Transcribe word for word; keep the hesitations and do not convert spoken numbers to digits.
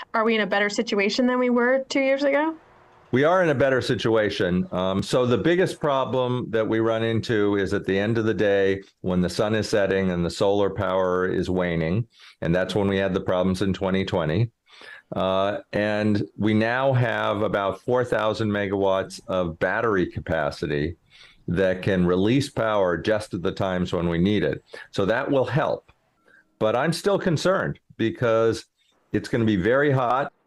Are we in a better situation than we were two years ago? We are in a better situation. Um, so the biggest problem that we run into is at the end of the day when the sun is setting and the solar power is waning, and that's when we had the problems in twenty twenty. Uh, and we now have about four thousand megawatts of battery capacity that can release power just at the times when we need it. So that will help. But I'm still concerned because it's going to be very hot.